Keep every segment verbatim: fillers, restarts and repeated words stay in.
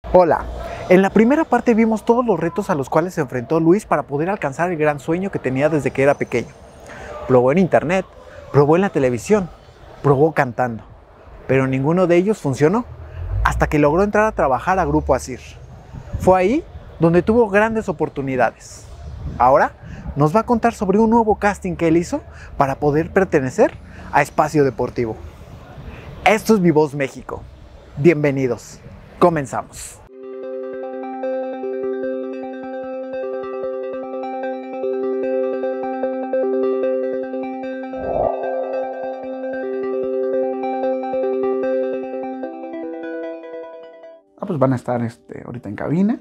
Hola, en la primera parte vimos todos los retos a los cuales se enfrentó Luis para poder alcanzar el gran sueño que tenía desde que era pequeño. Probó en internet, probó en la televisión, probó cantando, pero ninguno de ellos funcionó, hasta que logró entrar a trabajar a Grupo Asir. Fue ahí donde tuvo grandes oportunidades. Ahora nos va a contar sobre un nuevo casting que él hizo para poder pertenecer a Espacio Deportivo. Esto es Mi Voz México. Bienvenidos. Comenzamos. Ah, pues van a estar este, ahorita en cabina.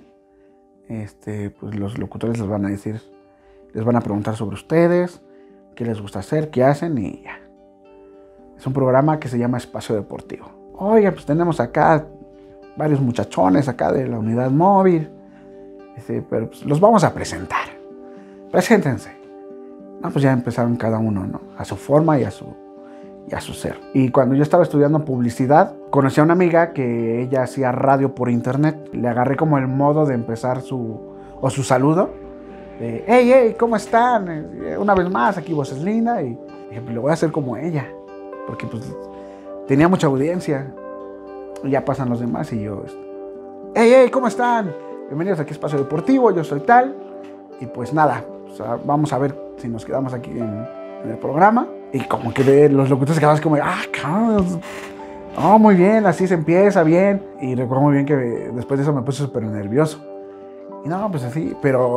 Este, pues los locutores les van a decir, les van a preguntar sobre ustedes, qué les gusta hacer, qué hacen y ya. Es un programa que se llama Espacio Deportivo. Oiga, pues tenemos acá varios muchachones acá de la unidad móvil. Este, pero pues los vamos a presentar. Preséntense. No, pues ya empezaron cada uno, ¿no? A su forma y a su, y a su ser. Y cuando yo estaba estudiando publicidad, conocí a una amiga que ella hacía radio por internet. Le agarré como el modo de empezar su, o su saludo. De, hey, hey, ¿cómo están? Una vez más, aquí Voz es Linda. Y dije, pues lo voy a hacer como ella. Porque pues tenía mucha audiencia. Y ya pasan los demás y yo, hey, hey, ¿cómo están? Bienvenidos aquí a Espacio Deportivo, yo soy tal. Y pues nada, o sea, vamos a ver si nos quedamos aquí en, en el programa. Y como que de los locutores quedamos como, ah, cabrón. Oh, muy bien, así se empieza, bien. Y recuerdo muy bien que después de eso me puse súper nervioso. Y no, pues así,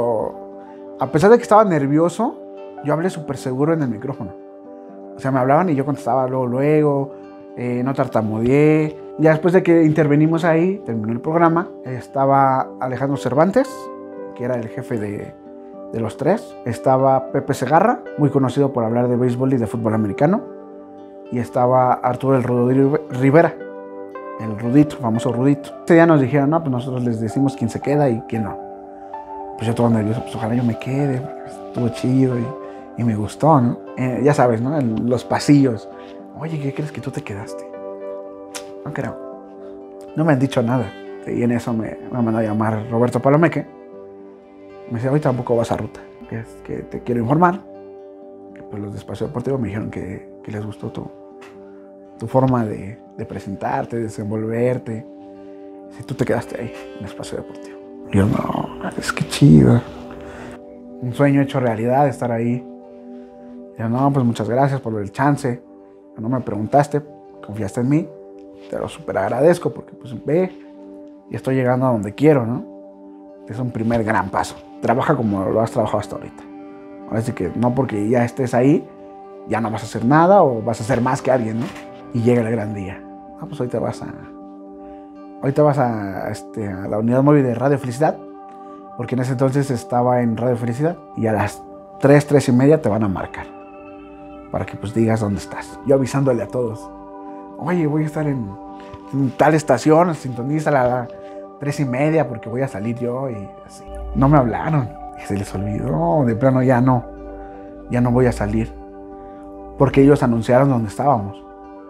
pero a pesar de que estaba nervioso, yo hablé súper seguro en el micrófono. O sea, me hablaban y yo contestaba luego, luego, eh, no tartamudeé. Ya después de que intervenimos ahí, terminó el programa, estaba Alejandro Cervantes, que era el jefe de, de los tres. Estaba Pepe Segarra, muy conocido por hablar de béisbol y de fútbol americano. Y estaba Arturo el Rudo Rivera, el Rudito, famoso Rudito. Ese día nos dijeron, no, pues nosotros les decimos quién se queda y quién no. Pues yo todo nervioso, pues ojalá yo me quede, porque estuvo chido y, y me gustó, ¿no? Eh, ya sabes, ¿no? En los pasillos. Oye, ¿qué crees que tú te quedaste? No creo. No me han dicho nada. Y en eso me, me mandó a llamar Roberto Palomeque. Me dice, hoy tampoco vas a ruta. Que, es que te quiero informar. Que pues los de Espacio Deportivo me dijeron que, que les gustó tu, tu forma de, de presentarte, de desenvolverte. Si tú te quedaste ahí, en Espacio Deportivo. Y yo, no, es que chido. Un sueño hecho realidad, estar ahí. Y yo, no, pues muchas gracias por el chance. No me preguntaste, confiaste en mí. Te lo súper agradezco porque pues ve y estoy llegando a donde quiero, ¿no? Es un primer gran paso. Trabaja como lo has trabajado hasta ahorita. Ahora sí que no porque ya estés ahí, ya no vas a hacer nada o vas a hacer más que alguien, ¿no? Y llega el gran día. Ah, pues hoy te vas a... Hoy te vas a, este, a la unidad móvil de Radio Felicidad, porque en ese entonces estaba en Radio Felicidad y a las tres, tres y media te van a marcar para que pues digas dónde estás. Yo avisándole a todos. Oye, voy a estar en, en tal estación, sintoniza a las tres y media porque voy a salir yo y así. No me hablaron, y se les olvidó, de plano ya no, ya no voy a salir. Porque ellos anunciaron dónde estábamos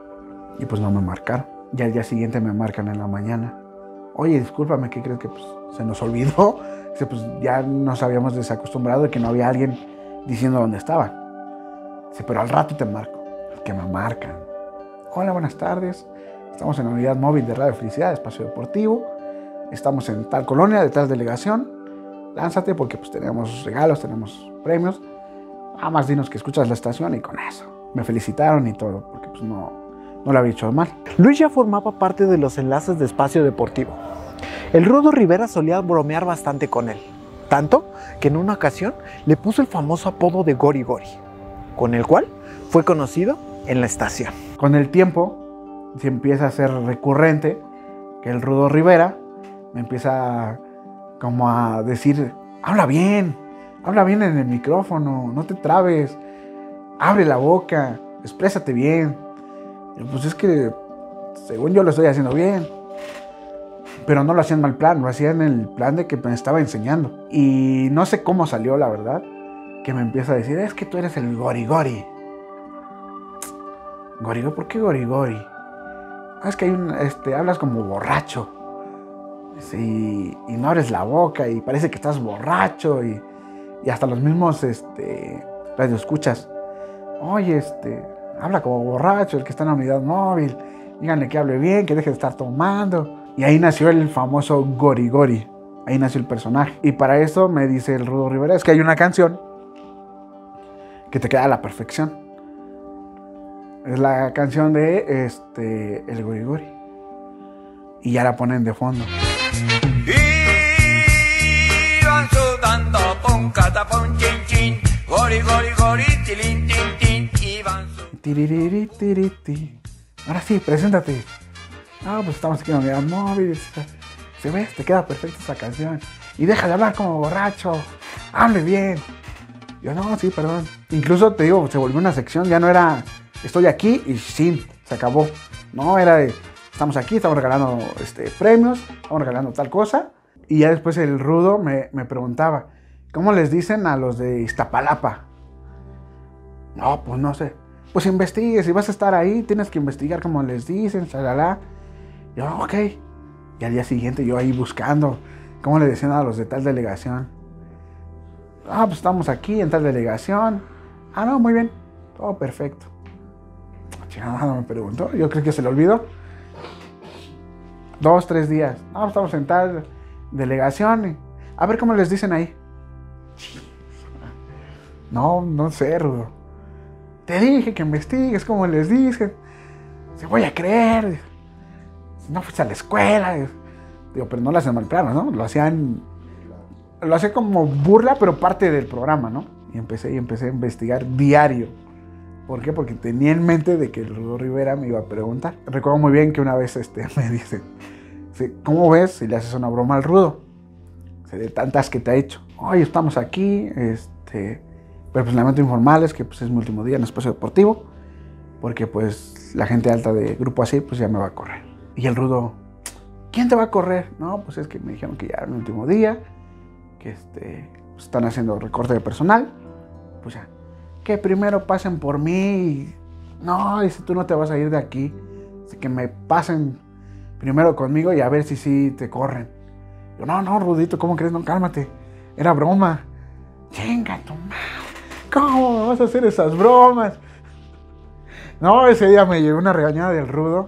y pues no me marcaron. Ya al día siguiente me marcan en la mañana. Oye, discúlpame, ¿qué crees que pues, se nos olvidó? Dice, pues ya nos habíamos desacostumbrado de que no había alguien diciendo dónde estaban. Dice, pero al rato te marco. Que me marcan. Hola, buenas tardes. Estamos en la unidad móvil de Radio Felicidad, Espacio Deportivo. Estamos en tal colonia, de tal delegación. Lánzate porque pues tenemos regalos, tenemos premios. Nada más dinos que escuchas la estación y con eso. Me felicitaron y todo, porque pues no, no lo había hecho mal. Luis ya formaba parte de los enlaces de Espacio Deportivo. El Rudo Rivera solía bromear bastante con él. Tanto que en una ocasión le puso el famoso apodo de Gori Gori, con el cual fue conocido en la estación. Con el tiempo se empieza a ser recurrente que el Rudo Rivera me empieza como a decir, habla bien, habla bien en el micrófono, no te trabes, abre la boca, exprésate bien. Y pues es que según yo lo estoy haciendo bien, pero no lo hacía en mal plan, lo hacía en el plan de que me estaba enseñando. Y no sé cómo salió, la verdad, que me empieza a decir, es que tú eres el Gori Gori. Gori Gori, ¿por qué Gori Gori? Ah, es que hay un, este, hablas como borracho. Sí, y no abres la boca y parece que estás borracho y, y hasta los mismos este, radioescuchas. Oye, este, habla como borracho el que está en la unidad móvil. Díganle que hable bien, que deje de estar tomando. Y ahí nació el famoso Gori Gori. Ahí nació el personaje. Y para eso me dice el Rudo Rivera, es que hay una canción que te queda a la perfección. Es la canción de este, el Gori Gori. Y ya la ponen de fondo. Iban sudando pum catapum chin chin, gori gori gori tilín tin tin, iban sudando. Tiririri, tiriti. Ahora sí, preséntate. Ah, pues estamos aquí en la unidad móvil. Se ve, te queda perfecta esa canción. Y deja de hablar como borracho. Hable bien. Yo no, sí, perdón. Incluso te digo, se volvió una sección, ya no era estoy aquí y sí, se acabó. No, era de estamos aquí, estamos regalando este, premios, estamos regalando tal cosa. Y ya después el Rudo me, me preguntaba, ¿cómo les dicen a los de Iztapalapa? No, pues no sé. Pues investigue, si vas a estar ahí, tienes que investigar cómo les dicen, shalala. Yo, ok. Y al día siguiente yo ahí buscando cómo le decían a los de tal delegación. Ah, pues estamos aquí en tal delegación. Ah, no, muy bien. Todo perfecto. Chingada, no me preguntó. Yo creo que se le olvidó. Dos, tres días. No, estamos en tal delegación. A ver cómo les dicen ahí. No, no sé, Rudo. Te dije que investigues cómo les dicen. Se voy a creer. Si no fuiste a la escuela. Digo, pero no lo hacían mal plano, ¿no? Lo hacían... Lo hacía como burla, pero parte del programa, ¿no? Y empecé, y empecé a investigar diario. ¿Por qué? Porque tenía en mente de que el Rudo Rivera me iba a preguntar. Recuerdo muy bien que una vez este, me dice, ¿cómo ves si le haces una broma al Rudo? De tantas que te ha hecho. Oye, estamos aquí, este, pero pues lamento informarles que pues, es mi último día en Espacio Deportivo, porque pues la gente alta de Grupo Asir pues ya me va a correr. Y el Rudo, ¿quién te va a correr? No, pues es que me dijeron que ya era mi último día, que este, pues, están haciendo recorte de personal, pues ya. Que primero pasen por mí. Y, no, dice, tú no te vas a ir de aquí. Así que me pasen primero conmigo y a ver si sí te corren. Yo, no, no, Rudito, ¿cómo crees? No, cálmate. Era broma. Chinga tu madre. ¿Cómo vas a hacer esas bromas? No, ese día me llegó una regañada del Rudo.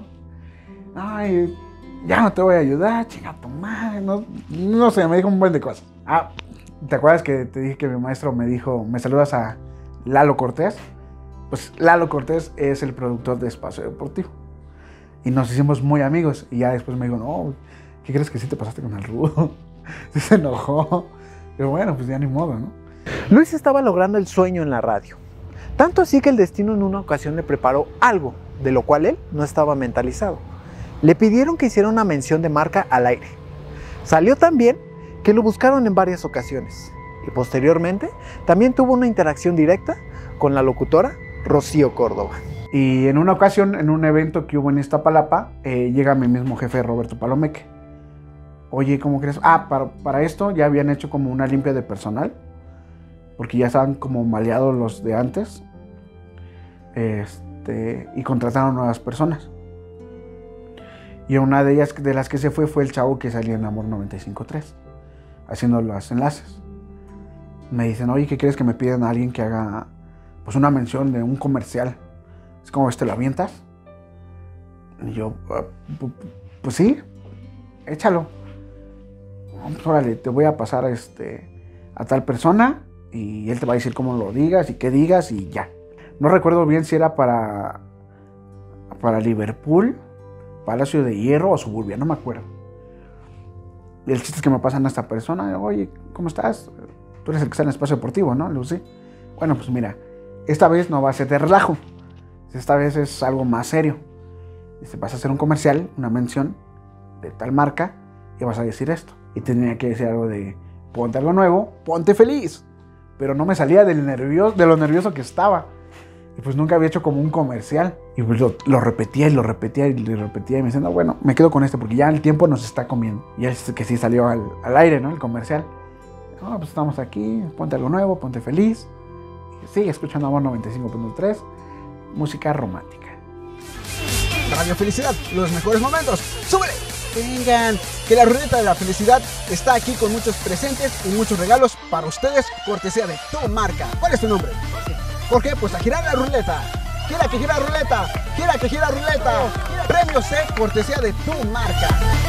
Ay, ya no te voy a ayudar, chinga tu madre. No, no sé, me dijo un buen de cosas. Ah, ¿te acuerdas que te dije que mi maestro me dijo, me saludas a Lalo Cortés? Pues Lalo Cortés es el productor de Espacio Deportivo. Y nos hicimos muy amigos. Y ya después me dijo, no, ¿qué crees que sí te pasaste con el Rudo? Sí se enojó. Pero bueno, pues ya ni modo, ¿no? Luis estaba logrando el sueño en la radio. Tanto así que el destino en una ocasión le preparó algo, de lo cual él no estaba mentalizado. Le pidieron que hiciera una mención de marca al aire. Salió tan bien que lo buscaron en varias ocasiones. Y posteriormente también tuvo una interacción directa con la locutora Rocío Córdoba. Y en una ocasión, en un evento que hubo en Iztapalapa, eh, llega mi mismo jefe, Roberto Palomeque. Oye, ¿cómo crees? Ah, para, para esto ya habían hecho como una limpia de personal, porque ya estaban como maleados los de antes, este, y contrataron nuevas personas. Y una de ellas, de las que se fue, fue el chavo que salía en Amor noventa y cinco punto tres, haciendo los enlaces. Me dicen, oye, ¿qué crees? Que me piden a alguien que haga pues una mención de un comercial. Es como, ¿te lo avientas? Y yo, pues sí, échalo. Pues órale, te voy a pasar este, a tal persona y él te va a decir cómo lo digas y qué digas y ya. No recuerdo bien si era para, para Liverpool, Palacio de Hierro o Suburbia, no me acuerdo. Y el chiste es que me pasan a esta persona, oye, ¿cómo estás? Tú eres el que está en el Espacio Deportivo, ¿no, Lucy? Bueno, pues mira, esta vez no va a ser de relajo. Esta vez es algo más serio. Dice, vas a hacer un comercial, una mención de tal marca y vas a decir esto. Y tenía que decir algo de, ponte algo nuevo, ponte feliz. Pero no me salía del nervioso, de lo nervioso que estaba. Y pues nunca había hecho como un comercial. Y pues lo, lo repetía y lo repetía y lo repetía. Y me decían, no, bueno, me quedo con este porque ya el tiempo nos está comiendo. Y es que sí salió al, al aire, ¿no? El comercial. No, pues estamos aquí, ponte algo nuevo, ponte feliz. Y sigue escuchando Amor noventa y cinco punto tres, música romántica. Radio Felicidad, los mejores momentos. ¡Súbele! Vengan, que la ruleta de la felicidad está aquí con muchos presentes y muchos regalos para ustedes, cortesía de tu marca. ¿Cuál es tu nombre? Jorge, pues a girar la ruleta. Gira que gira ruleta, gira que gira ruleta. Premio C, cortesía de tu marca.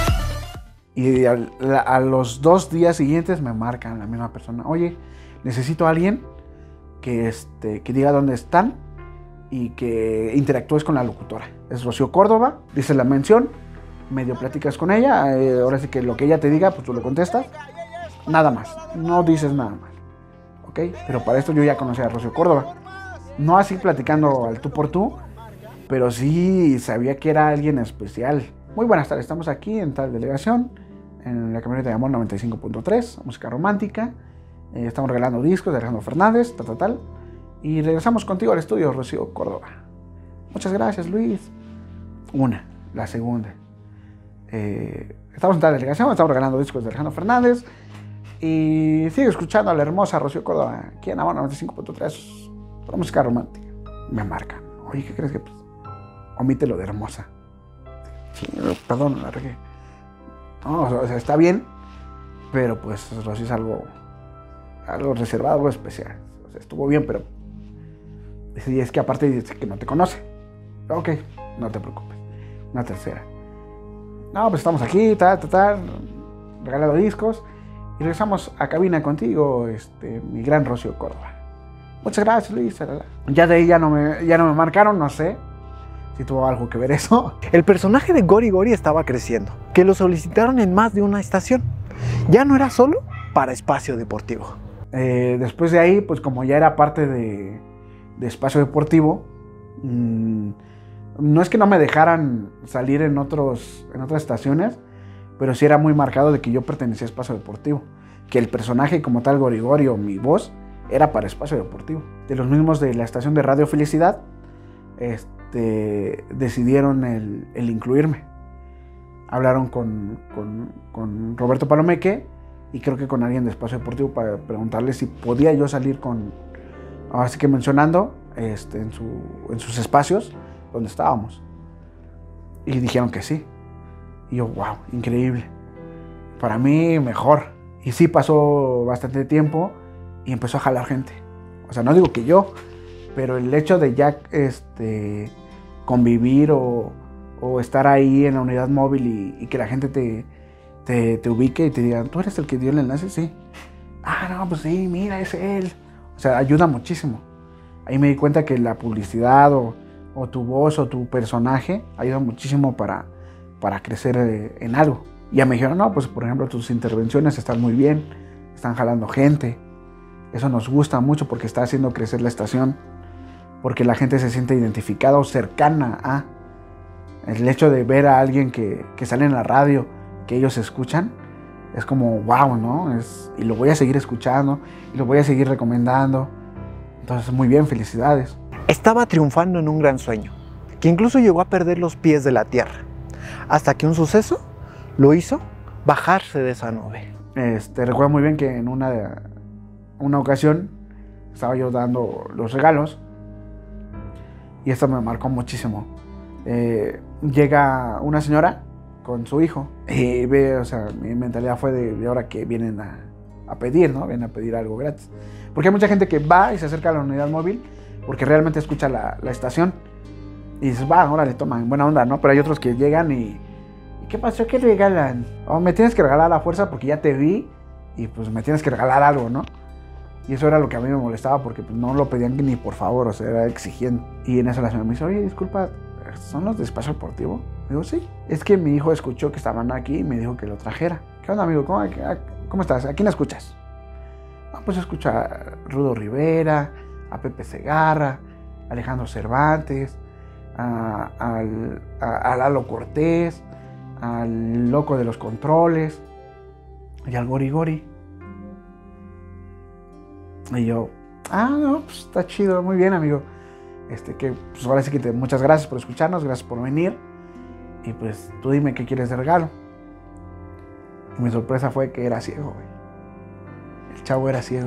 Y a, a los dos días siguientes me marcan la misma persona. Oye, necesito a alguien que, este, que diga dónde están y que interactúes con la locutora. Es Rocío Córdoba, dice la mención, medio platicas con ella, eh, ahora sí que lo que ella te diga, pues tú lo contestas. Nada más, no dices nada más, ¿ok? Pero para esto yo ya conocía a Rocío Córdoba. No así platicando al tú por tú, pero sí sabía que era alguien especial. Muy buenas tardes, estamos aquí en tal delegación, en la camioneta de Amor noventa y cinco punto tres, música romántica. Eh, estamos regalando discos de Alejandro Fernández, tal, tal, tal. Y regresamos contigo al estudio, Rocío Córdoba. Muchas gracias, Luis. Una, la segunda. Eh, estamos en tal delegación, estamos regalando discos de Alejandro Fernández. Y sigue escuchando a la hermosa Rocío Córdoba, aquí en Amor noventa y cinco punto tres. Para música romántica. Me marcan. Oye, ¿qué crees que? Pues, omite lo de hermosa. Sí, perdón, la regué. No, o sea, está bien, pero pues Rocío es algo, algo reservado, algo especial. O sea, estuvo bien, pero y es que aparte dice que no te conoce. Ok, no te preocupes. Una tercera. No, pues estamos aquí, tal, tal, tal, regalando discos. Y regresamos a cabina contigo, este, mi gran Rocío Córdoba. Muchas gracias, Luis. Ya de ahí ya no me, ya no me marcaron, no sé si tuvo algo que ver eso. El personaje de Gori Gori estaba creciendo, que lo solicitaron en más de una estación. Ya no era solo para Espacio Deportivo. Eh, después de ahí, pues como ya era parte de, de Espacio Deportivo, mmm, no es que no me dejaran salir en, otros, en otras estaciones, pero sí era muy marcado de que yo pertenecía a Espacio Deportivo. Que el personaje como tal, Gori Gori, o mi voz, era para Espacio Deportivo. De los mismos de la estación de Radio Felicidad, este, decidieron el, el incluirme. Hablaron con, con, con Roberto Palomeque y creo que con alguien de Espacio Deportivo para preguntarle si podía yo salir con, así que mencionando, este, en, su, en sus espacios donde estábamos. Y dijeron que sí. Y yo, wow, increíble. Para mí, mejor. Y sí pasó bastante tiempo y empezó a jalar gente. O sea, no digo que yo, pero el hecho de ya este, convivir o, o estar ahí en la unidad móvil y, y que la gente te, te, te ubique y te diga, ¿tú eres el que dio el enlace? Sí. Ah, no, pues sí, mira, es él. O sea, ayuda muchísimo. Ahí me di cuenta que la publicidad o, o tu voz o tu personaje ayuda muchísimo para, para crecer eh, en algo. Y ya me dijeron, no, pues por ejemplo tus intervenciones están muy bien, están jalando gente. Eso nos gusta mucho porque está haciendo crecer la estación, porque la gente se siente identificada o cercana a. El hecho de ver a alguien que, que sale en la radio, que ellos escuchan, es como wow, ¿no? Es, y lo voy a seguir escuchando, y lo voy a seguir recomendando. Entonces, muy bien, felicidades. Estaba triunfando en un gran sueño, que incluso llegó a perder los pies de la tierra, hasta que un suceso lo hizo bajarse de esa nube. Este, recuerdo muy bien que en una, de, una ocasión estaba yo dando los regalos y esto me marcó muchísimo. Eh, llega una señora con su hijo y ve, o sea, mi mentalidad fue de, de ahora que vienen a, a pedir, ¿no? Vienen a pedir algo gratis. Porque hay mucha gente que va y se acerca a la unidad móvil porque realmente escucha la, la estación y dices, va, ahora le toman buena onda, ¿no? Pero hay otros que llegan y ¿qué pasó? ¿Qué regalan? Oh, me tienes que regalar a la fuerza porque ya te vi y pues me tienes que regalar algo, ¿no? Y eso era lo que a mí me molestaba porque pues, no lo pedían ni por favor, o sea, era exigiendo. Y en eso la señora me dice, oye, disculpa, ¿son los de Espacio Deportivo? Digo, sí. Es que mi hijo escuchó que estaban aquí y me dijo que lo trajera. ¿Qué onda, amigo? ¿Cómo, cómo estás? ¿A quién escuchas? No, pues escucho a Rudo Rivera, a Pepe Segarra, a Alejandro Cervantes, a, a, a, a Lalo Cortés, al loco de los controles y al Gori Gori. Y yo, ah, no, pues está chido, muy bien, amigo. Este, que pues ahora sí que te, muchas gracias por escucharnos, gracias por venir. Y pues tú dime qué quieres de regalo. Y mi sorpresa fue que era ciego, güey. El chavo era ciego.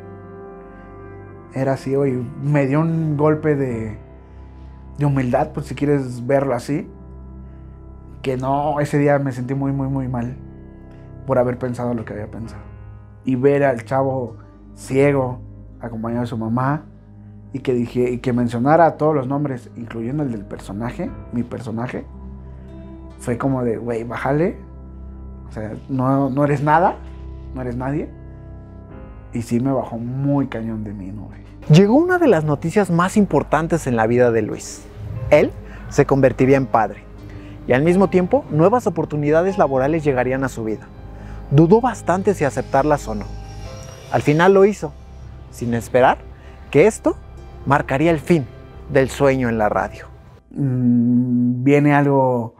Era ciego y me dio un golpe de, de humildad, pues si quieres verlo así. que no, ese día me sentí muy, muy, muy mal por haber pensado lo que había pensado. Y ver al chavo ciego, acompañado de su mamá, y que, dije, y que mencionara todos los nombres, incluyendo el del personaje, mi personaje, fue como de, güey, bájale. O sea, no, no eres nada, no eres nadie. Y sí me bajó muy cañón de mi nube. Llegó una de las noticias más importantes en la vida de Luis. Él se convertiría en padre. Y al mismo tiempo, nuevas oportunidades laborales llegarían a su vida. Dudó bastante si aceptarlas o no. Al final lo hizo, sin esperar que esto marcaría el fin del sueño en la radio. Mm, viene algo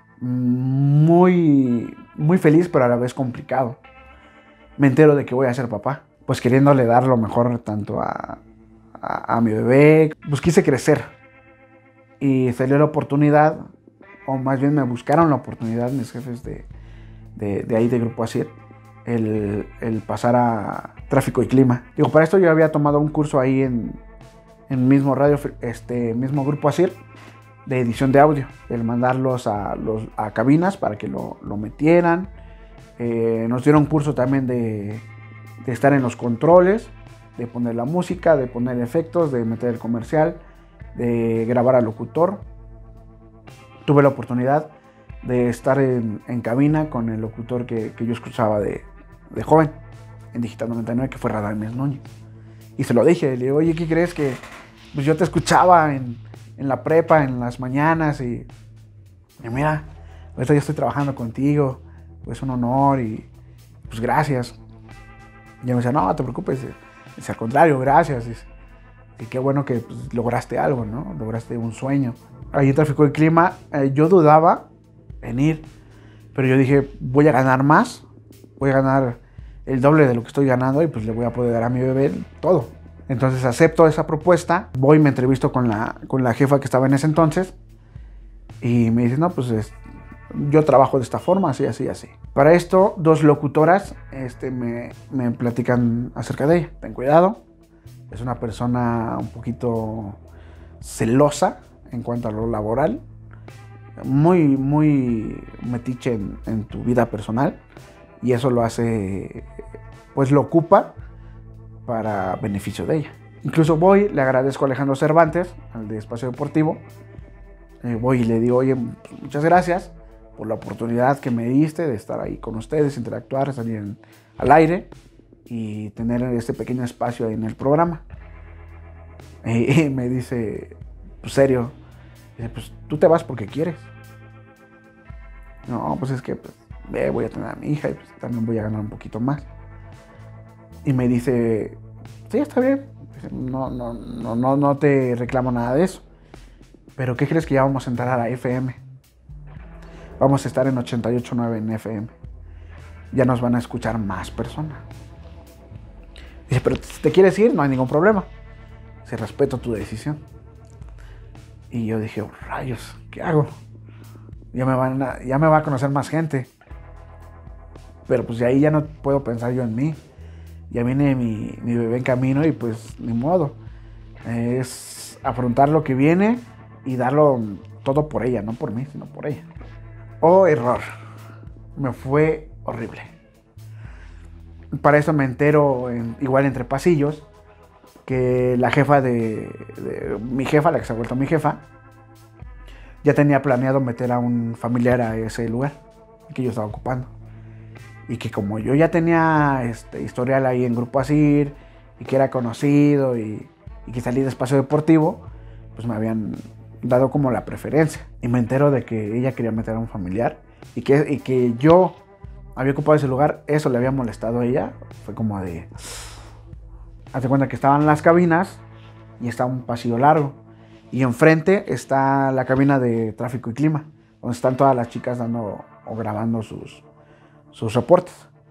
muy, muy feliz, pero a la vez complicado. Me entero de que voy a ser papá. Pues queriéndole dar lo mejor tanto a, a, a mi bebé. Pues quise crecer. Y salió la oportunidad, o más bien me buscaron la oportunidad mis jefes de, de, de ahí de Grupo Asir, el, el pasar a Tráfico y Clima. Digo, para esto yo había tomado un curso ahí en el mismo radio, este mismo Grupo Asir, de edición de audio, el mandarlos a, los, a cabinas para que lo, lo metieran. Eh, nos dieron un curso también de, de estar en los controles, de poner la música, de poner efectos, de meter el comercial, de grabar al locutor. Tuve la oportunidad de estar en, en cabina con el locutor que, que yo escuchaba de, de joven, en Digital noventa y nueve, que fue Radamés Núñez. Y se lo dije, le digo, oye, ¿qué crees? Que pues yo te escuchaba en, en la prepa, en las mañanas, y, y mira, ahorita ya estoy trabajando contigo, pues un honor, y pues gracias. Y me decía, no, no te preocupes, dice, al contrario, gracias. Dice, y qué bueno que pues, lograste algo, ¿no? Lograste un sueño. Ahí en Tráfico y Clima, eh, yo dudaba en ir, pero yo dije, voy a ganar más, voy a ganar el doble de lo que estoy ganando y pues le voy a poder dar a mi bebé todo. Entonces acepto esa propuesta, voy y me entrevisto con la, con la jefa que estaba en ese entonces y me dice, no, pues es, yo trabajo de esta forma, así, así, así. Para esto, dos locutoras este, me, me platican acerca de ella. Ten cuidado, es una persona un poquito celosa en cuanto a lo laboral, muy, muy metiche en, en tu vida personal, y eso lo hace, pues lo ocupa para beneficio de ella. Incluso voy, le agradezco a Alejandro Cervantes, al de Espacio Deportivo, eh, voy y le digo, oye, muchas gracias por la oportunidad que me diste de estar ahí con ustedes, interactuar, salir en, al aire y tener este pequeño espacio ahí en el programa. Y, y me dice, pues serio, dice, pues tú te vas porque quieres. No, pues es que pues, eh, voy a tener a mi hija y pues, también voy a ganar un poquito más. Y me dice, sí, está bien, no, no, no, no, no te reclamo nada de eso. Pero ¿qué crees que ya vamos a entrar a la F M? Vamos a estar en ochenta y ocho punto nueve en F M. Ya nos van a escuchar más personas. Dice, pero si te quieres ir, no hay ningún problema. Se respeto tu decisión. Y yo dije, oh, rayos, ¿qué hago? Ya me, van a, ya me va a conocer más gente. Pero pues de ahí ya no puedo pensar yo en mí. Ya viene mi, mi bebé en camino y pues ni modo. Es afrontar lo que viene y darlo todo por ella, no por mí, sino por ella. Oh, error. Me fue horrible. Para eso me entero, en, igual entre pasillos, que la jefa de, de... Mi jefa, la que se ha vuelto mi jefa, ya tenía planeado meter a un familiar a ese lugar que yo estaba ocupando. Y que como yo ya tenía este, historial ahí en Grupo Asir, y que era conocido, y, y que salí de Espacio Deportivo, pues me habían dado como la preferencia. Y me entero de que ella quería meter a un familiar, y que, y que yo había ocupado ese lugar, eso le había molestado a ella. Fue como de... Hazte cuenta que estaban las cabinas, y está un pasillo largo, y enfrente está la cabina de Tráfico y Clima, donde están todas las chicas dando o grabando sus... sus reportes.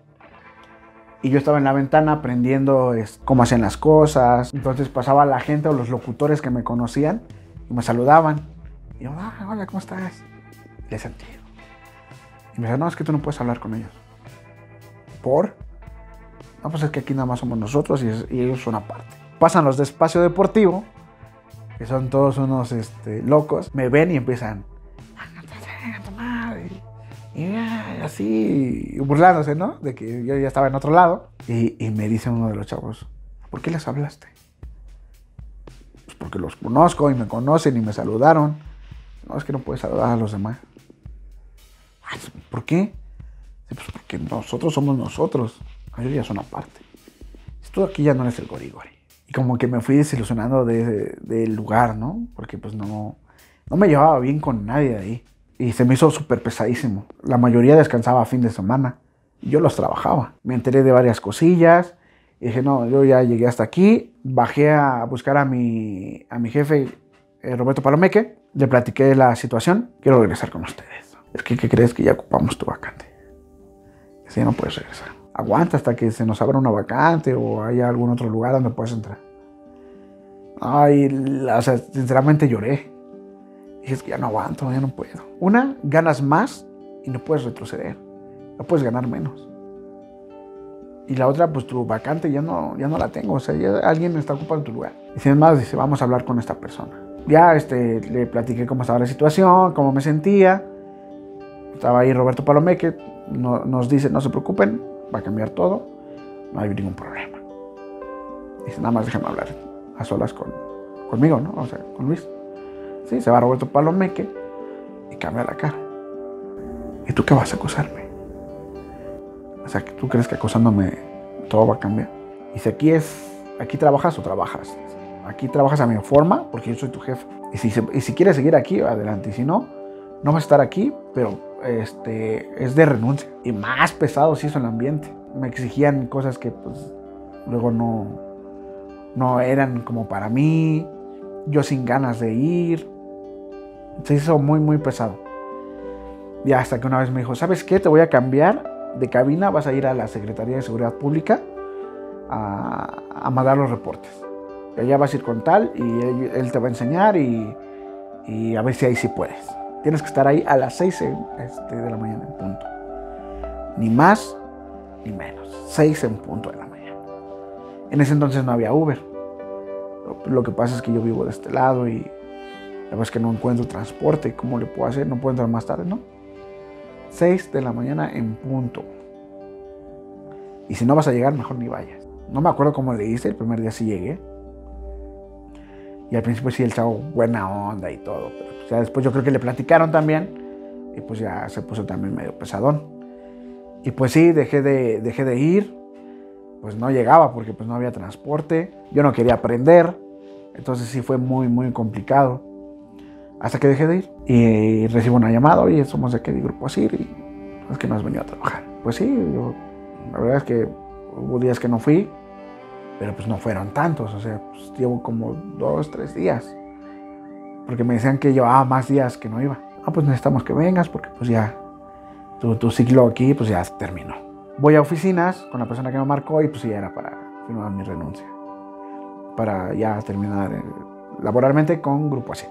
Y yo estaba en la ventana aprendiendo es, cómo hacían las cosas. Entonces pasaba la gente o los locutores que me conocían y me saludaban. Y yo, ah, hola, ¿cómo estás? Y les sentí. Y me decían, no, es que tú no puedes hablar con ellos. ¿Por? No, pues es que aquí nada más somos nosotros y, es, y ellos son aparte. Pasan los de Espacio Deportivo, que son todos unos este, locos. Me ven y empiezan, Y ah, así, burlándose, ¿no? De que yo ya estaba en otro lado. Y, y me dice uno de los chavos, ¿por qué les hablaste? Pues porque los conozco y me conocen y me saludaron. No, es que no puedes saludar a los demás. ¿Por qué? Pues porque nosotros somos nosotros. Ellos ya son aparte. Tú aquí ya no eres el gorigori. Y como que me fui desilusionando del de, de lugar, ¿no? Porque pues no, no me llevaba bien con nadie de ahí. Y se me hizo súper pesadísimo. La mayoría descansaba a fin de semana. Y yo los trabajaba. Me enteré de varias cosillas. Y dije, no, yo ya llegué hasta aquí. Bajé a buscar a mi, a mi jefe, eh, Roberto Palomeque. Le platiqué la situación. Quiero regresar con ustedes. Es que, ¿qué crees? Que ya ocupamos tu vacante. Así ya no puedes regresar. Aguanta hasta que se nos abra una vacante o haya algún otro lugar donde puedas entrar. Ay, o sea, sinceramente lloré. Dije, es que ya no aguanto, ya no puedo. Una, ganas más y no puedes retroceder. No puedes ganar menos. Y la otra, pues tu vacante ya no, ya no la tengo. O sea, ya alguien está ocupando tu lugar. Y sin más, dice, vamos a hablar con esta persona. Ya este, le platiqué cómo estaba la situación, cómo me sentía. Estaba ahí Roberto Palomeque. No, nos dice, no se preocupen, va a cambiar todo. No hay ningún problema. Dice, nada más déjame hablar a solas con, conmigo, ¿no? O sea, con Luis. Sí, se va Roberto Palomeque y cambia la cara. ¿Y tú qué vas a acusarme? O sea, ¿tú crees que acusándome todo va a cambiar? Y si aquí es, aquí trabajas o trabajas. Aquí trabajas a mi forma porque yo soy tu jefe. Y si, y si quieres seguir aquí, adelante. Y si no, no vas a estar aquí, pero este, es de renuncia. Y más pesado se hizo el ambiente. Me exigían cosas que pues luego no, no eran como para mí. Yo sin ganas de ir. Se hizo muy, muy pesado. Y hasta que una vez me dijo, ¿sabes qué? Te voy a cambiar de cabina, vas a ir a la Secretaría de Seguridad Pública a, a mandar los reportes. Y allá vas a ir con tal y él, él te va a enseñar y, y a ver si ahí sí puedes. Tienes que estar ahí a las seis este, de la mañana en punto. Ni más ni menos. seis en punto de la mañana. En ese entonces no había Uber. Lo, lo que pasa es que yo vivo de este lado y la verdad es que no encuentro transporte. ¿Cómo le puedo hacer? No puedo entrar más tarde, ¿no? seis de la mañana en punto. Y si no vas a llegar, mejor ni vayas. No me acuerdo cómo le hice, el primer día sí llegué. Y al principio sí el chavo buena onda y todo. Pero pues ya después yo creo que le platicaron también. Y pues ya se puso también medio pesadón. Y pues sí, dejé de, dejé de ir. Pues no llegaba porque pues no había transporte. Yo no quería aprender. Entonces sí fue muy, muy complicado. Hasta que dejé de ir y recibo una llamada, oye, somos de aquí de Grupo Asir y es que no has venido a trabajar. Pues sí, yo, la verdad es que hubo días que no fui, pero pues no fueron tantos, o sea, pues llevo como dos, tres días. Porque me decían que llevaba más días que no iba. Ah, pues necesitamos que vengas porque pues ya tu, tu ciclo aquí pues ya terminó. Voy a oficinas con la persona que me marcó y pues ya era para firmar mi renuncia. Para ya terminar eh, laboralmente con Grupo Asir.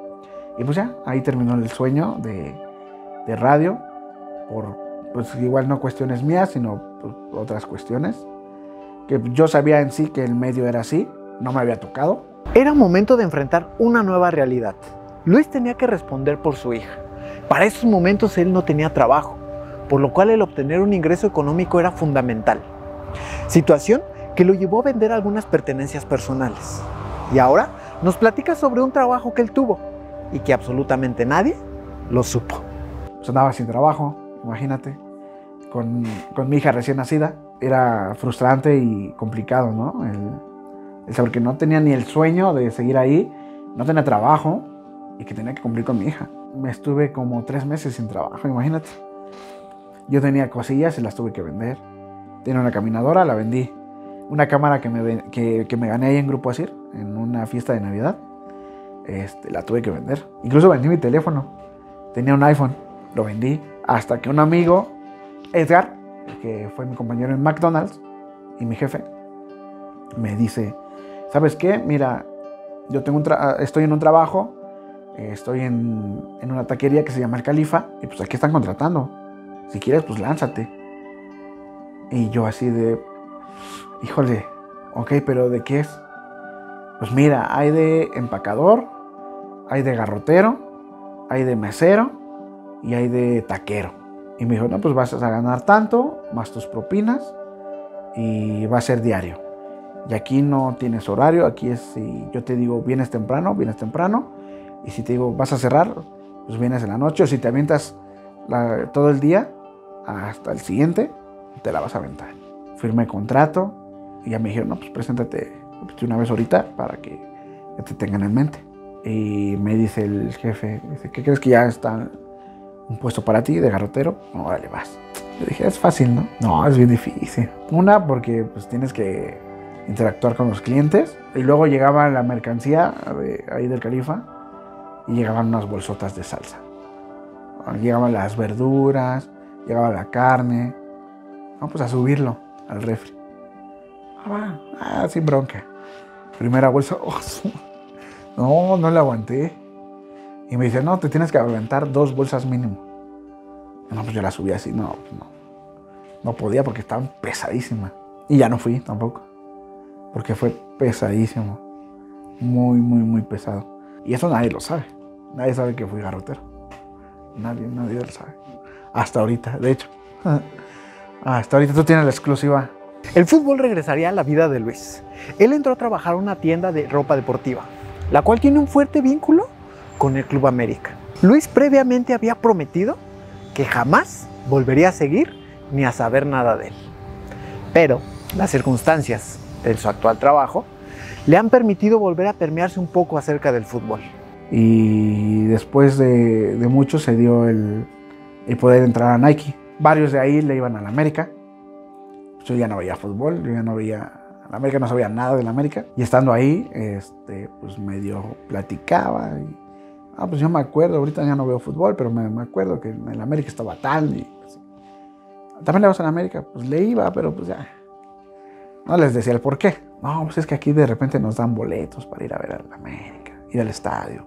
Y pues ya, ahí terminó el sueño de, de radio, por pues igual no cuestiones mías, sino pues, otras cuestiones. Que yo sabía en sí que el medio era así, no me había tocado. Era momento de enfrentar una nueva realidad. Luis tenía que responder por su hija. Para esos momentos él no tenía trabajo, por lo cual el obtener un ingreso económico era fundamental. Situación que lo llevó a vender algunas pertenencias personales. Y ahora nos platica sobre un trabajo que él tuvo y que absolutamente nadie lo supo. Pues andaba sin trabajo, imagínate, con, con mi hija recién nacida. Era frustrante y complicado, ¿no? El, el saber que no tenía ni el sueño de seguir ahí, no tenía trabajo y que tenía que cumplir con mi hija. Me estuve como tres meses sin trabajo, imagínate. Yo tenía cosillas y las tuve que vender. Tenía una caminadora, la vendí. Una cámara que me, que, que me gané ahí en Grupo Asir, en una fiesta de Navidad. Este, la tuve que vender. Incluso vendí mi teléfono. Tenía un iPhone, lo vendí. Hasta que un amigo, Edgar, que fue mi compañero en McDonald's y mi jefe, me dice, ¿sabes qué? Mira, yo tengo un estoy en un trabajo, estoy en, en una taquería que se llama El Califa y pues aquí están contratando. Si quieres, pues lánzate. Y yo así de, híjole, ok, pero ¿de qué es? Pues mira, hay de empacador, hay de garrotero, hay de mesero y hay de taquero. Y me dijo, no, pues vas a ganar tanto, más tus propinas, y va a ser diario. Y aquí no tienes horario, aquí es si yo te digo vienes temprano, vienes temprano, y si te digo vas a cerrar, pues vienes en la noche, o si te avientas la, todo el día hasta el siguiente, te la vas a aventar. Firmé contrato y ya me dijeron, no, pues preséntate una vez ahorita para que ya te tengan en mente. Y me dice el jefe, dice, ¿qué crees que ya está un puesto para ti de garrotero? No, órale, vas. Yo dije, es fácil, ¿no? No, es bien difícil. Una, porque pues tienes que interactuar con los clientes. Y luego llegaba la mercancía de ahí del Califa y llegaban unas bolsotas de salsa. Llegaban las verduras, llegaba la carne. Vamos pues a subirlo al refri. Ah, va, ah, sin bronca. Primera bolsa, oh, no, no la aguanté. Y me dice, no, te tienes que aventar dos bolsas mínimo. No, pues yo la subí así, no, no. No podía porque estaban pesadísimas. Y ya no fui tampoco. Porque fue pesadísimo. Muy, muy, muy pesado. Y eso nadie lo sabe. Nadie sabe que fui garrotero. Nadie, nadie lo sabe. Hasta ahorita, de hecho. Hasta ahorita tú tienes la exclusiva. El fútbol regresaría a la vida de Luis. Él entró a trabajar en una tienda de ropa deportiva, la cual tiene un fuerte vínculo con el Club América. Luis previamente había prometido que jamás volvería a seguir ni a saber nada de él. Pero las circunstancias de su actual trabajo le han permitido volver a permearse un poco acerca del fútbol. Y después de, de mucho se dio el, el poder entrar a Nike. Varios de ahí le iban a la América. Yo ya no veía fútbol, yo ya no veía... La América no sabía nada de la América. Y estando ahí, este, pues medio platicaba. Y, ah, pues yo me acuerdo, ahorita ya no veo fútbol, pero me, me acuerdo que en la América estaba tal. Y, pues, ¿también le vas a la América? Pues le iba, pero pues ya. No les decía el por qué. No, pues es que aquí de repente nos dan boletos para ir a ver a la América, ir al estadio.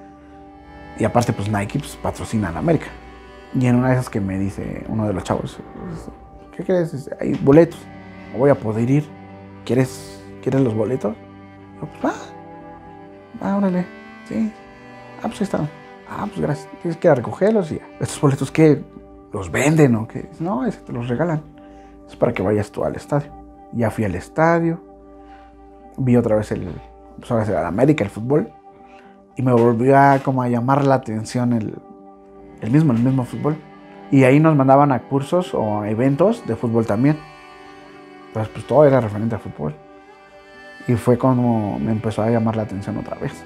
Y aparte, pues Nike pues, patrocina a la América. Y en una de esas que me dice uno de los chavos, ¿qué crees? Hay boletos, no voy a poder ir. ¿Quieres, ¿quieres los boletos? Yo, pues va, va, órale, sí. Ah, pues ahí están. Ah, pues gracias. Tienes que ir a recogerlos y ya. ¿Estos boletos qué? ¿Los venden o qué? No, es que te los regalan. Es para que vayas tú al estadio. Ya fui al estadio, vi otra vez el, pues ahora será la América, el fútbol, y me volvió a, como a llamar la atención el, el mismo, el mismo fútbol. Y ahí nos mandaban a cursos o a eventos de fútbol también. Entonces, pues todo era referente a fútbol. Y fue como me empezó a llamar la atención otra vez.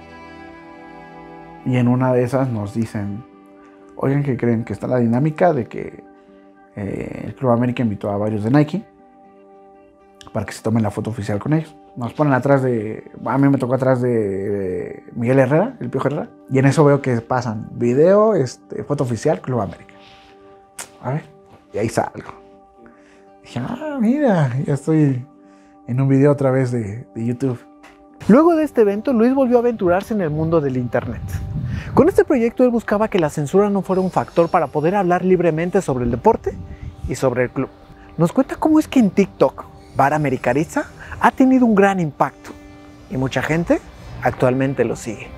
Y en una de esas nos dicen, oigan, ¿qué creen? Que está la dinámica de que eh, el Club América invitó a varios de Nike para que se tomen la foto oficial con ellos. Nos ponen atrás de... A mí me tocó atrás de, de Miguel Herrera, el Piojo Herrera. Y en eso veo que pasan video, este, foto oficial, Club América. A ver, y ahí salgo. Dije, ah, mira, ya estoy en un video otra vez de, de YouTube. Luego de este evento, Luis volvió a aventurarse en el mundo del internet. Con este proyecto él buscaba que la censura no fuera un factor para poder hablar libremente sobre el deporte y sobre el club. Nos cuenta cómo es que en TikTok, Bar Americanista ha tenido un gran impacto y mucha gente actualmente lo sigue.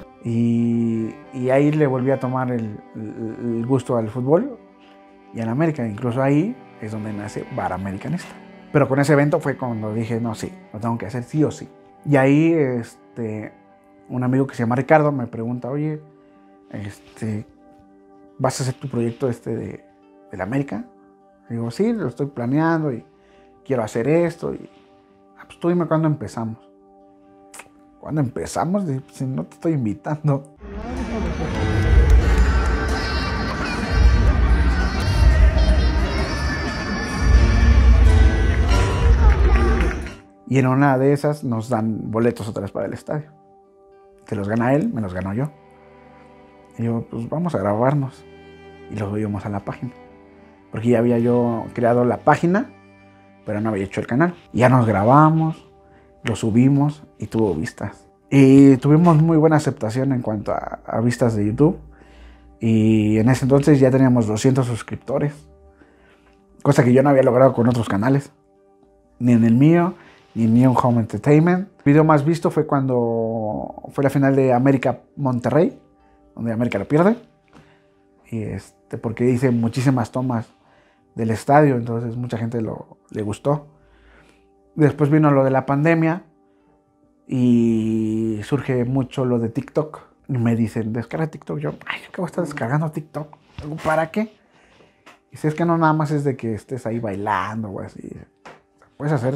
Y, y ahí le volví a tomar el, el, el gusto al fútbol y a la América. Incluso ahí es donde nace Bar Americanista. Pero con ese evento fue cuando dije, no, sí, lo tengo que hacer sí o sí. Y ahí este, un amigo que se llama Ricardo me pregunta, oye, este, ¿vas a hacer tu proyecto este de, de la América? Y digo, sí, lo estoy planeando y quiero hacer esto. Y, ah, pues tú dime cuándo empezamos. ¿Cuándo empezamos? Si no te estoy invitando. Y en una de esas nos dan boletos otra vez para el estadio. Se los gana él, me los gano yo. Y yo, pues vamos a grabarnos. Y lo subimos a la página. Porque ya había yo creado la página, pero no había hecho el canal. Y ya nos grabamos, lo subimos y tuvo vistas. Y tuvimos muy buena aceptación en cuanto a, a vistas de YouTube. Y en ese entonces ya teníamos doscientos suscriptores. Cosa que yo no había logrado con otros canales. Ni en el mío, ni en New Home Entertainment. El video más visto fue cuando fue la final de América Monterrey, donde América lo pierde. Y, este, este, porque hice muchísimas tomas del estadio, entonces mucha gente lo, le gustó. Después vino lo de la pandemia y surge mucho lo de TikTok. Y me dicen, descarga TikTok. Yo, ay, ¿qué voy a estar descargando TikTok? ¿Para qué? Y si es que no nada más es de que estés ahí bailando o así. Puedes hacer,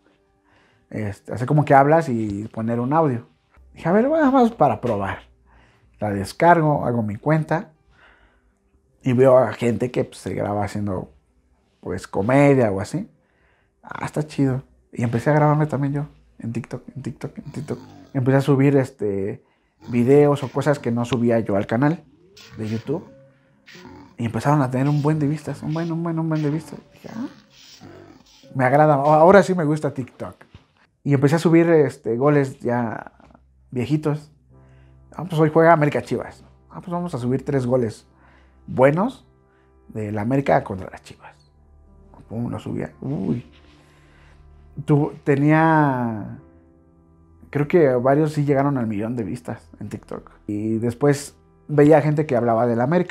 este, hacer como que hablas y poner un audio. Dije, a ver, nada más para probar. La descargo, hago mi cuenta y veo a gente que pues, se graba haciendo pues comedia o así. Ah, está chido. Y empecé a grabarme también yo en TikTok, en TikTok, en TikTok. Empecé a subir este, videos o cosas que no subía yo al canal de YouTube. Y empezaron a tener un buen de vistas, un buen, un buen, un buen de vistas. Dije, ah, me agrada, ahora sí me gusta TikTok. Y empecé a subir este, goles ya viejitos. Ah, pues hoy juega América Chivas. Ah, pues vamos a subir tres goles buenos de la América contra las Chivas. Pum, lo subía. Uy. Tu, tenía... Creo que varios sí llegaron al millón de vistas en TikTok. Y después veía gente que hablaba de la América.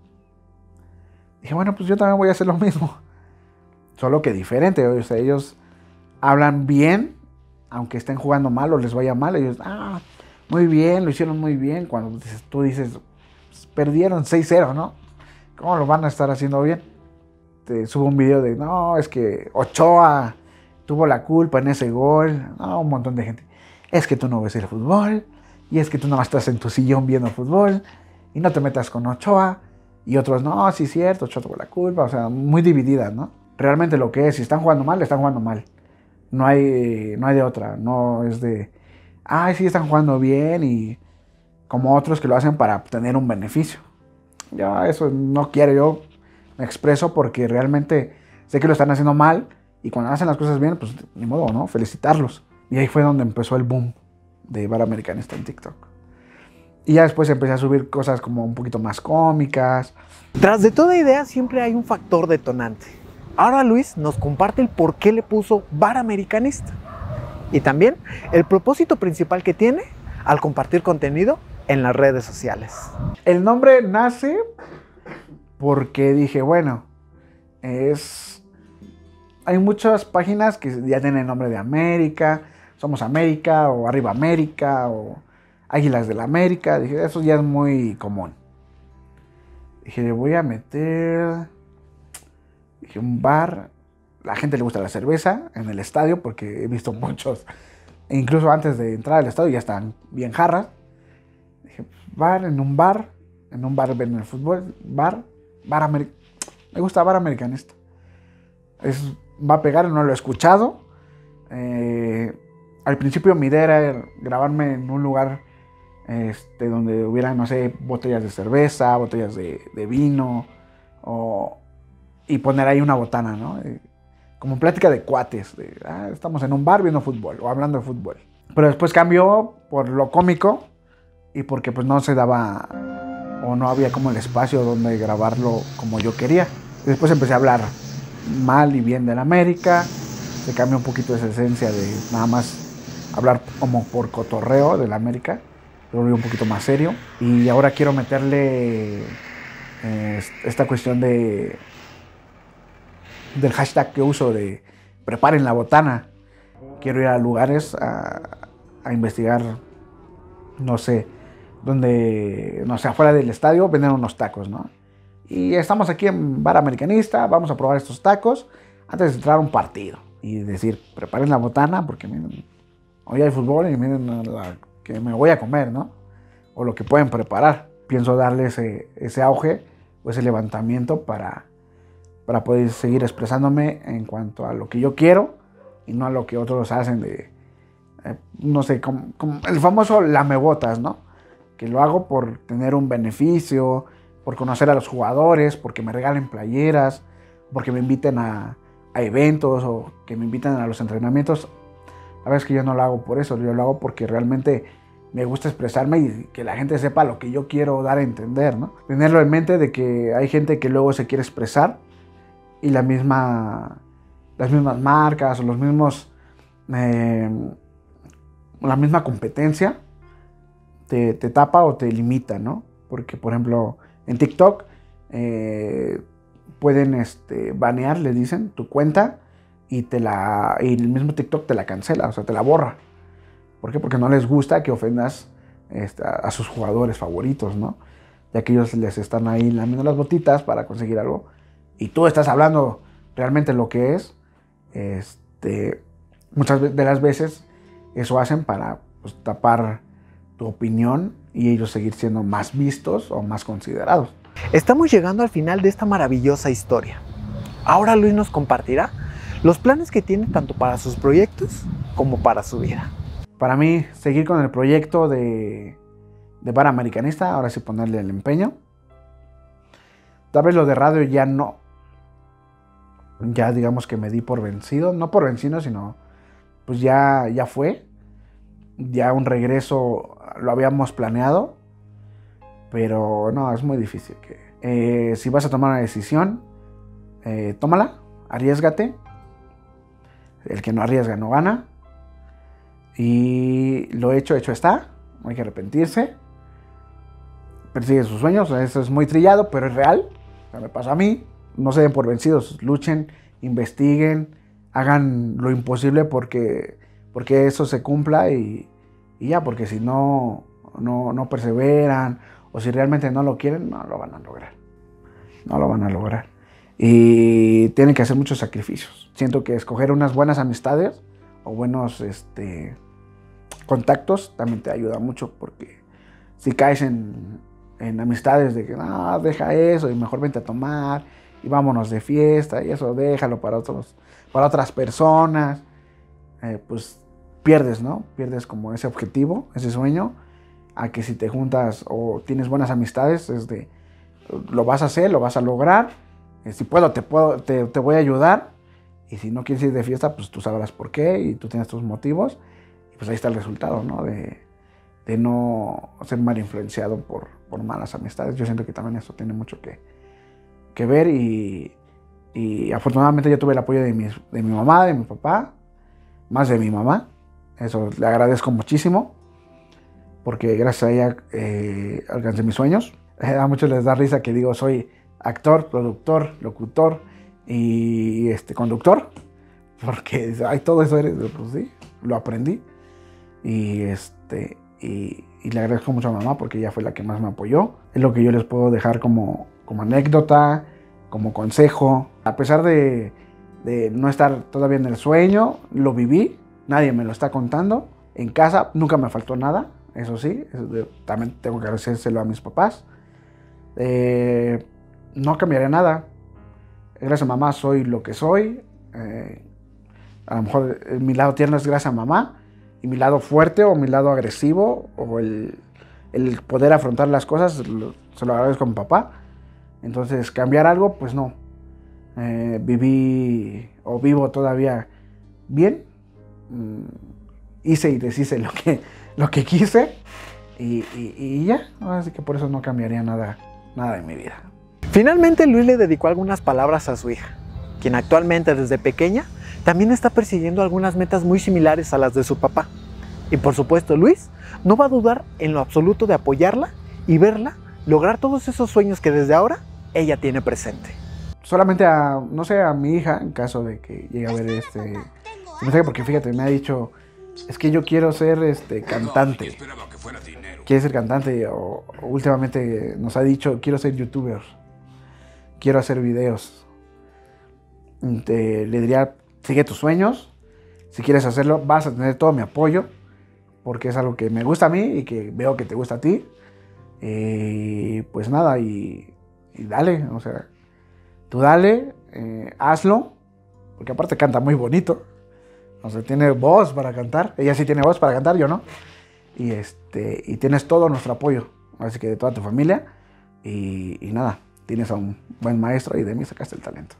Dije, bueno, pues yo también voy a hacer lo mismo. Solo que diferente. O sea, ellos hablan bien, aunque estén jugando mal o les vaya mal. Ellos, ah, muy bien, lo hicieron muy bien. Cuando dices, tú dices, pues, perdieron seis cero, ¿no? ¿Cómo lo van a estar haciendo bien? Te subo un video de, no, es que Ochoa tuvo la culpa en ese gol. No, un montón de gente. Es que tú no ves el fútbol. Y es que tú nada más estás en tu sillón viendo fútbol. Y no te metas con Ochoa. Y otros, no, sí es cierto, Ochoa tuvo la culpa. O sea, muy divididas, ¿no? Realmente lo que es, si están jugando mal, están jugando mal. No hay, no hay de otra. No es de, ay, sí están jugando bien. Y como otros que lo hacen para obtener un beneficio. Yo eso no quiero. Yo me expreso porque realmente sé que lo están haciendo mal. Y cuando hacen las cosas bien, pues ni modo, ¿no? Felicitarlos. Y ahí fue donde empezó el boom de Bar Americanista en TikTok. Y ya después empecé a subir cosas como un poquito más cómicas. Tras de toda idea siempre hay un factor detonante. Ahora Luis nos comparte el por qué le puso Bar Americanista. Y también el propósito principal que tiene al compartir contenido en las redes sociales. El nombre nace porque dije, bueno, es... hay muchas páginas que ya tienen el nombre de América, Somos América, o Arriba América, o Águilas de la América. Dije, eso ya es muy común. Dije, le voy a meter... Dije, un bar. La gente le gusta la cerveza en el estadio, porque he visto muchos. E incluso antes de entrar al estadio ya están bien jarras. Dije, bar, en un bar. En un bar ven el fútbol. Bar, bar americano. Me gusta Bar Americanista. Es, va a pegar, no lo he escuchado. Eh, al principio mi idea era grabarme en un lugar este, donde hubiera, no sé, botellas de cerveza, botellas de, de vino, o, y poner ahí una botana, ¿no? Eh, como plática de cuates, de, ah, estamos en un bar viendo fútbol, o hablando de fútbol. Pero después cambió por lo cómico, y porque pues no se daba, o no había como el espacio donde grabarlo como yo quería. Y después empecé a hablar mal y bien de la América. Se cambió un poquito esa esencia de nada más hablar como por cotorreo de la América. Lo volví un poquito más serio. Y ahora quiero meterle eh, esta cuestión de del hashtag que uso de preparen la botana. Quiero ir a lugares a, a investigar, no sé, donde, no sé, afuera del estadio venden unos tacos, ¿no? Y estamos aquí en Bar Americanista, vamos a probar estos tacos antes de entrar a un partido. Y decir, preparen la botana porque miren, hoy hay fútbol y miren la que me voy a comer, ¿no? O lo que pueden preparar. Pienso darle ese, ese auge o ese levantamiento para, para poder seguir expresándome en cuanto a lo que yo quiero y no a lo que otros hacen de, eh, no sé, como, como el famoso lamebotas, ¿no? Que lo hago por tener un beneficio, por conocer a los jugadores, porque me regalen playeras, porque me inviten a, a eventos o que me inviten a los entrenamientos. La verdad es que yo no lo hago por eso, yo lo hago porque realmente me gusta expresarme y que la gente sepa lo que yo quiero dar a entender, ¿no? Tenerlo en mente de que hay gente que luego se quiere expresar y la misma, las mismas marcas o los mismos, eh, la misma competencia te, te tapa o te limita, ¿no? Porque, por ejemplo, en TikTok eh, pueden este, banear, le dicen, tu cuenta y, te la, y el mismo TikTok te la cancela, o sea, te la borra. ¿Por qué? Porque no les gusta que ofendas este, a, a sus jugadores favoritos, ¿no? Ya que ellos les están ahí lamiendo las botitas para conseguir algo y tú estás hablando realmente lo que es. Este, muchas de las veces eso hacen para pues, tapar tu opinión y ellos seguir siendo más vistos o más considerados. Estamos llegando al final de esta maravillosa historia. Ahora Luis nos compartirá los planes que tiene tanto para sus proyectos como para su vida. Para mí, seguir con el proyecto de, de Bar Americanista, ahora sí ponerle el empeño. Tal vez lo de radio ya no. Ya digamos que me di por vencido. No por vencido, sino pues ya, ya fue. Ya un regreso lo habíamos planeado. Pero no, es muy difícil. Que, eh, si vas a tomar una decisión, eh, tómala, arriésgate. El que no arriesga no gana. Y lo hecho, hecho está. No hay que arrepentirse. Persigue sus sueños. Eso es muy trillado, pero es real. O sea, me pasa a mí. No se den por vencidos. Luchen, investiguen, hagan lo imposible porque, porque eso se cumpla y, y ya. Porque si no, no, no perseveran o si realmente no lo quieren, no lo van a lograr. No lo van a lograr. Y tienen que hacer muchos sacrificios. Siento que escoger unas buenas amistades o buenos este, contactos también te ayuda mucho, porque si caes en, en amistades de que no, deja eso y mejor vente a tomar y vámonos de fiesta y eso déjalo para, otros, para otras personas, eh, pues pierdes, ¿no? Pierdes como ese objetivo, ese sueño, a que si te juntas o tienes buenas amistades, es de, lo vas a hacer, lo vas a lograr, eh, si puedo, te, puedo te, te voy a ayudar. Y si no quieres ir de fiesta, pues tú sabrás por qué y tú tienes tus motivos. Y pues ahí está el resultado, ¿no? De, de no ser mal influenciado por, por malas amistades. Yo siento que también eso tiene mucho que, que ver. Y, y afortunadamente yo tuve el apoyo de mi, de mi mamá, de mi papá, más de mi mamá. Eso le agradezco muchísimo, porque gracias a ella eh, alcancé mis sueños. A muchos les da risa que digo soy actor, productor, locutor y este conductor, porque hay todo eso, eres, pues sí, lo aprendí y este y, y le agradezco mucho a mamá porque ella fue la que más me apoyó. Es lo que yo les puedo dejar como, como anécdota, como consejo. A pesar de, de no estar todavía en el sueño, lo viví, nadie me lo está contando. En casa nunca me faltó nada, eso sí, también tengo que agradecérselo a mis papás. Eh, no cambiaría nada. Gracias a mamá soy lo que soy. Eh, a lo mejor mi lado tierno es gracias a mamá. Y mi lado fuerte o mi lado agresivo o el, el poder afrontar las cosas lo, se lo agradezco a mi papá. Entonces cambiar algo, pues no. Eh, viví o vivo todavía bien. Mm, hice y deshice lo que, lo que quise. Y, y, y ya. Así que por eso no cambiaría nada, nada en mi vida. Finalmente Luis le dedicó algunas palabras a su hija, quien actualmente desde pequeña también está persiguiendo algunas metas muy similares a las de su papá. Y por supuesto Luis no va a dudar en lo absoluto de apoyarla y verla lograr todos esos sueños que desde ahora ella tiene presente. Solamente a, no sé, a mi hija, en caso de que llegue a ver este mensaje, porque fíjate, me ha dicho, es que yo quiero ser este cantante. Quiere ser cantante o, o últimamente nos ha dicho, quiero ser youtuber. Quiero hacer videos. Te, le diría, sigue tus sueños. Si quieres hacerlo, vas a tener todo mi apoyo. Porque es algo que me gusta a mí y que veo que te gusta a ti. Y pues nada, y, y dale. O sea, tú dale, eh, hazlo. Porque aparte canta muy bonito. O sea, tiene voz para cantar. Ella sí tiene voz para cantar, yo no. Y, este, y tienes todo nuestro apoyo. Así que de toda tu familia. Y, y nada. Tienes a un buen maestro y de mí sacaste el talento.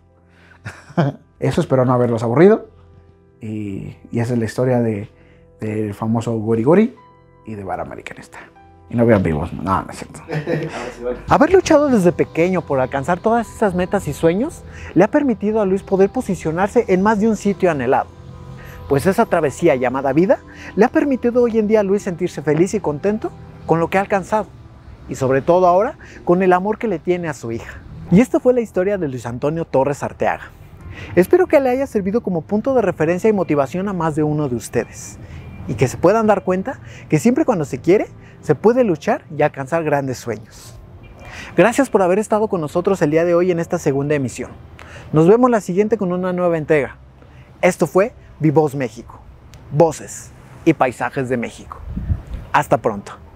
Eso espero no haberlos aburrido. Y, y esa es la historia de, del famoso Gori Gori y de Bar Americanista. Y no vean vivos, no, no es cierto. Haber luchado desde pequeño por alcanzar todas esas metas y sueños le ha permitido a Luis poder posicionarse en más de un sitio anhelado. Pues esa travesía llamada vida le ha permitido hoy en día a Luis sentirse feliz y contento con lo que ha alcanzado. Y sobre todo ahora, con el amor que le tiene a su hija. Y esta fue la historia de Luis Antonio Torres Arteaga. Espero que le haya servido como punto de referencia y motivación a más de uno de ustedes, y que se puedan dar cuenta que siempre cuando se quiere, se puede luchar y alcanzar grandes sueños. Gracias por haber estado con nosotros el día de hoy en esta segunda emisión. Nos vemos la siguiente con una nueva entrega. Esto fue Vivoz México, voces y paisajes de México. Hasta pronto.